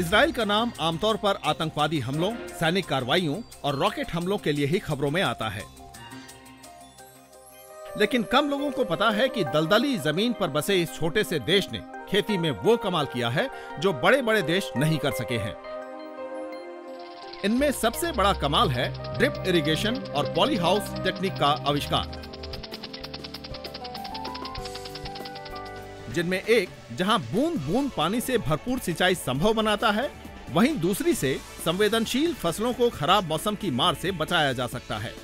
Israel का नाम आमतौर पर आतंकवादी हमलों, सैनिक कार्रवाइयों और रॉकेट हमलों के लिए ही खबरों में आता है, लेकिन कम लोगों को पता है कि दलदली जमीन पर बसे इस छोटे से देश ने खेती में वो कमाल किया है जो बड़े बड़े देश नहीं कर सके हैं। इनमें सबसे बड़ा कमाल है ड्रिप इरिगेशन और पॉली हाउस टेक्निक का आविष्कार, जिनमें एक जहां बूंद बूंद पानी से भरपूर सिंचाई संभव बनाता है, वहीं दूसरी से संवेदनशील फसलों को खराब मौसम की मार से बचाया जा सकता है।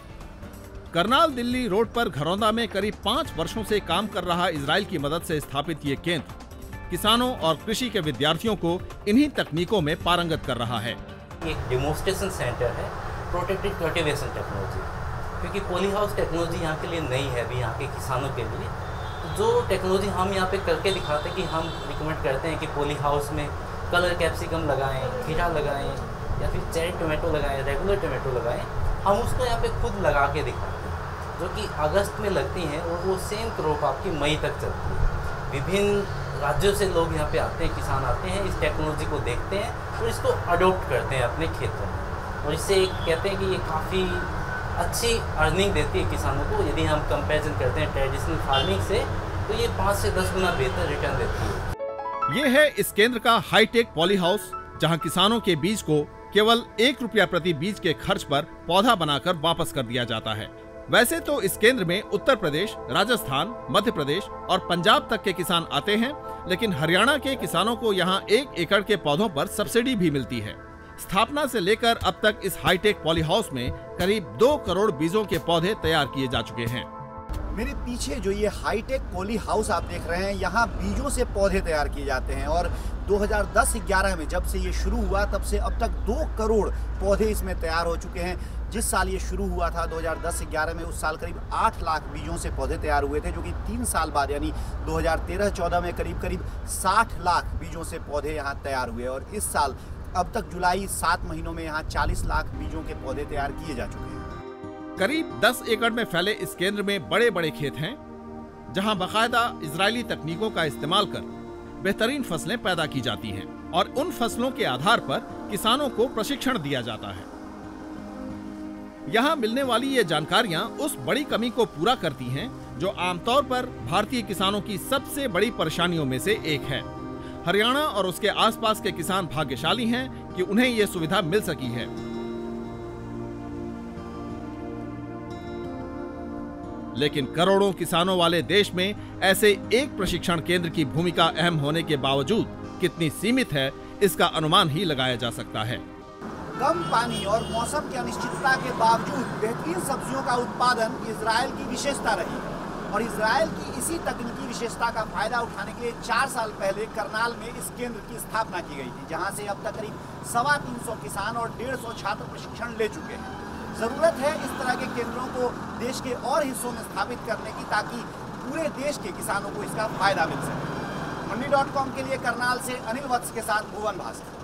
करनाल दिल्ली रोड पर घरौंदा में करीब 5 वर्षों से काम कर रहा इजराइल की मदद से स्थापित ये केंद्र किसानों और कृषि के विद्यार्थियों को इन्हीं तकनीकों में पारंगत कर रहा है। एक डेमोन्स्ट्रेशन सेंटर है प्रोटेक्टेड कल्टीवेशन टेक्नोलॉजी, क्योंकि पॉली हाउस टेक्नोलॉजी यहाँ के लिए नई है अभी यहाँ के किसानों के लिए। जो टेक्नोलॉजी हम यहाँ पे करके दिखाते हैं कि हम रिकमेंड करते हैं कि पॉली हाउस में कलर कैप्सिकम लगाएं, खीरा लगाएं या फिर चेरी टोमेटो लगाएं, रेगुलर टोमेटो लगाएं, हम उसको यहाँ पे खुद लगा के दिखाते हैं, जो कि अगस्त में लगती हैं और वो सेम क्रॉप आपकी मई तक चलती है। विभिन्न राज्यों से लोग यहाँ पे आते हैं, किसान आते हैं, इस टेक्नोलॉजी को देखते हैं और इसको अडोप्ट करते हैं अपने खेतों में, और इससे कहते हैं कि ये काफ़ी अच्छी अर्निंग देती है किसानों को। यदि हम कंपैरिजन करते हैं ट्रेडिशनल फार्मिंग से, तो ये 5 से 10 गुना बेहतर रिटर्न देती है। ये है इस केंद्र का हाईटेक पॉली हाउस, जहां किसानों के बीज को केवल 1 रुपया प्रति बीज के खर्च पर पौधा बनाकर वापस कर दिया जाता है। वैसे तो इस केंद्र में उत्तर प्रदेश, राजस्थान, मध्य प्रदेश और पंजाब तक के किसान आते हैं, लेकिन हरियाणा के किसानों को यहाँ 1 एकड़ के पौधों पर सब्सिडी भी मिलती है। स्थापना से लेकर अब तक इस हाईटेक पॉली हाउस में करीब 2 करोड़ बीजों के पौधे तैयार किए जा चुके हैं। मेरे पीछे जो ये हाईटेक पॉली हाउस आप देख रहे हैं, यहाँ बीजों से पौधे तैयार किए जाते हैं और 2010-11 में जब से ये शुरू हुआ तब से अब तक 2 करोड़ पौधे इसमें तैयार हो चुके हैं। जिस साल ये शुरू हुआ था 2010-11 में, उस साल करीब 8 लाख बीजों से पौधे तैयार हुए थे, जो कि 3 साल बाद यानी 2013-14 में करीब 60 लाख बीजों से पौधे यहाँ तैयार हुए और इस साल अब तक जुलाई 7 महीनों में यहाँ 40 लाख बीजों के पौधे तैयार किए जा चुके हैं। करीब 10 एकड़ में फैले इस केंद्र में बड़े बड़े खेत हैं, जहां बाकायदा इजरायली तकनीकों का इस्तेमाल कर बेहतरीन फसलें पैदा की जाती हैं और उन फसलों के आधार पर किसानों को प्रशिक्षण दिया जाता है। यहाँ मिलने वाली ये जानकारियाँ उस बड़ी कमी को पूरा करती हैं जो आमतौर पर भारतीय किसानों की सबसे बड़ी परेशानियों में से एक है। हरियाणा और उसके आसपास के किसान भाग्यशाली हैं कि उन्हें ये सुविधा मिल सकी है। लेकिन करोड़ों किसानों वाले देश में ऐसे एक प्रशिक्षण केंद्र की भूमिका अहम होने के बावजूद कितनी सीमित है, इसका अनुमान ही लगाया जा सकता है। कम पानी और मौसम की अनिश्चितता के बावजूद बेहतरीन सब्जियों का उत्पादन इजराइल की विशेषता रही और इजराइल की इसी तकनीकी विशेषता का फायदा उठाने के लिए 4 साल पहले करनाल में इस केंद्र की स्थापना की गई थी, जहां से अब तक करीब 350 किसान और 150 छात्र प्रशिक्षण ले चुके हैं। जरूरत है इस तरह के केंद्रों को देश के और हिस्सों में स्थापित करने की, ताकि पूरे देश के किसानों को इसका फायदा मिल सके। मंडी.com के लिए करनाल से अनिल वत्स के साथ भुवन भास्कर।